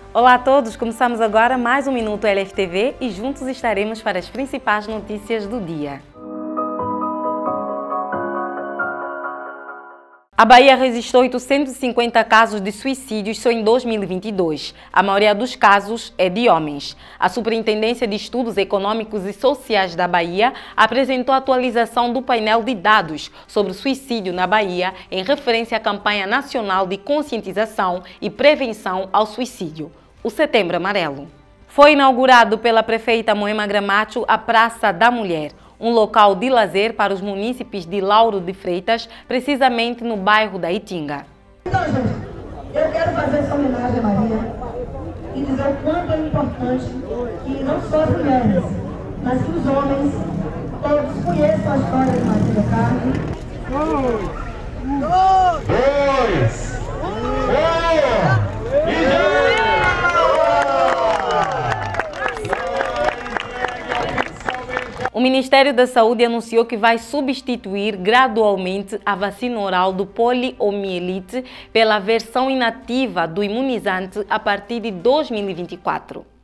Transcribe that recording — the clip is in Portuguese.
Olá a todos, começamos agora mais um Minuto LFTV e juntos estaremos para as principais notícias do dia. A Bahia registrou 850 casos de suicídios só em 2022. A maioria dos casos é de homens. A Superintendência de Estudos Econômicos e Sociais da Bahia apresentou a atualização do painel de dados sobre suicídio na Bahia em referência à campanha nacional de conscientização e prevenção ao suicídio, o Setembro Amarelo. Foi inaugurado pela prefeita Moema Gramacho a Praça da Mulher, um local de lazer para os munícipes de Lauro de Freitas, precisamente no bairro da Itinga. Então, gente, eu quero fazer essa homenagem a Maria e dizer o quanto é importante que não só as mulheres, mas que os homens todos conheçam a história de Maria do Carmo. O Ministério da Saúde anunciou que vai substituir gradualmente a vacina oral do poliomielite pela versão inativa do imunizante a partir de 2024.